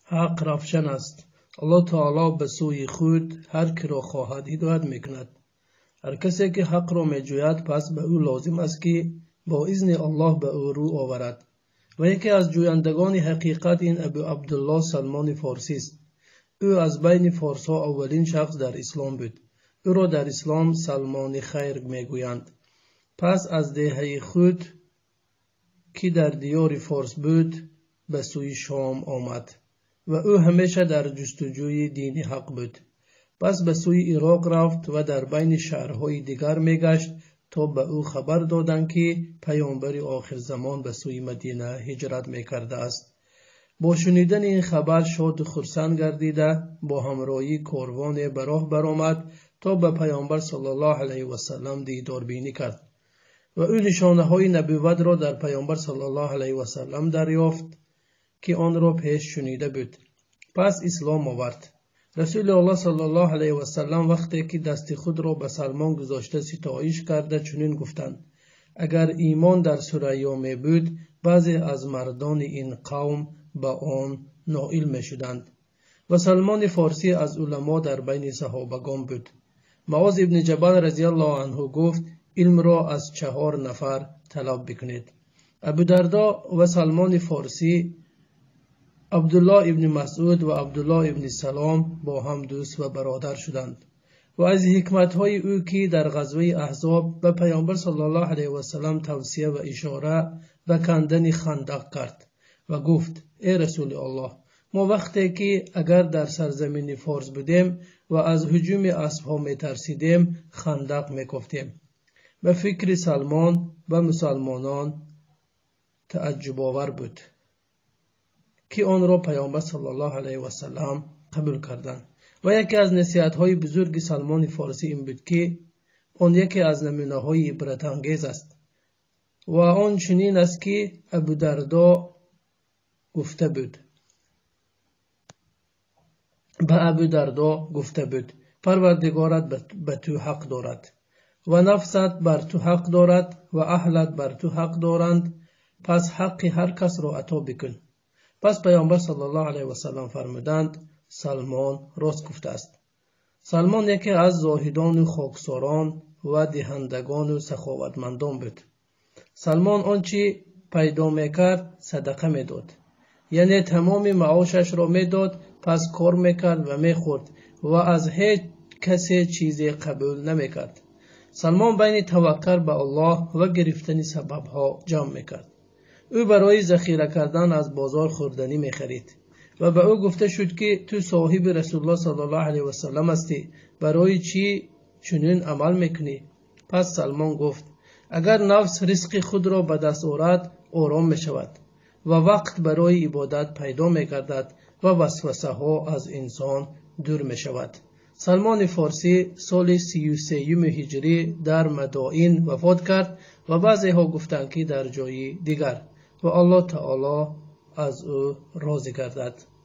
حق رفشن است. الله تعالی به سوی خود هر که را خواهد هدایت میکند. هر کسی که حق را میجوید پس به او لازم است که با اذن الله به او رو آورد. و یکی از جویندگان حقیقت این ابو عبدالله سلمان فارسی است. او از بین فارس‌ها اولین شخص در اسلام بود. او را در اسلام سلمان خیر میگویند. پس از دهه خود که در دیار فارس بود به سوی شام آمد و او همیشه در جستجوی دین حق بود. پس به سوی عراق رفت و در بین شهرهای دیگر میگشت تا به او خبر دادند که پیامبر آخر زمان به سوی مدینه هجرت میکرده است. با شنیدن این خبر شاد و خرسند گردیده با همراهی کاروان به راه برآمد تا به پیامبر صلی الله علیه و سلم دیدار بینی کرد و او نشانه های نبوت را در پیامبر صلی الله علیه و سلم دریافت که آن را پیش شنیده بود. پس اسلام آورد. رسول الله صلی الله علیه و سلم وقتی که دست خود را به سلمان گذاشته ستایش کرده چنین گفتند: اگر ایمان در ثریا می بود بعضی از مردان این قوم به آن نائل می شدند. و سلمان فارسی از علما در بین صحابگان بود. معاذ ابن جبل رضی الله عنه گفت: علم را از 4 نفر طلب بکنید. ابو دردا و سلمان فارسی، عبدالله ابن مسعود و عبدالله ابن سلام با هم دوست و برادر شدند. و از حکمت‌های او که در غزوه احزاب به پیامبر صلی الله علیه و سلم توصیه و اشاره به کندن خندق کرد و گفت: ای رسول الله، ما وقتی که اگر در سرزمین فارس بودیم و از هجوم اسب‌ها می‌ترسیدیم خندق می‌کفتیم. به فکر سلمان و مسلمانان تعجب آور بود که آن را پیامبر صلی الله علیه و سلم قبول کردند. و یکی از نصیحت‌های بزرگ سلمان فارسی این بود که آن یکی از نمونه‌های عبرت انگیز است و آن چنین است که ابو دردا گفته بود: پروردگارت به تو حق دارد و نفست بر تو حق دارد و اهلت بر تو حق دارند، پس حق هر کس را عطا بکن. پس پیامبر صلی الله علیه و سلم فرمودند: سلمان راست گفته است. سلمان یکی از زاهدان و خاکساران و دهندگان و سخاوتمندان بود. سلمان آنچه پیدا میکرد صدقه میداد، یعنی تمام معاشش را میداد، پس کار میکرد و میخورد و از هیچ کسی چیزی قبول نمیکرد. سلمان بین توکل به الله و گرفتن سببها جمع میکرد. او برای ذخیره کردن از بازار خوردنی میخرید و به او گفته شد که تو صاحب رسول الله صلی الله علیه و سلم هستی، برای چی چنین عمل میکنی؟ پس سلمان گفت: اگر نفس رزق خود را به دست آورد آرام میشود و وقت برای عبادت پیدا میگردد و وسوسه ها از انسان دور میشود. سلمان فارسی سال 33 هجری در مدائن وفات کرد و بعضی ها گفتند که در جای دیگر، و الله تعالی از او راضی گردد.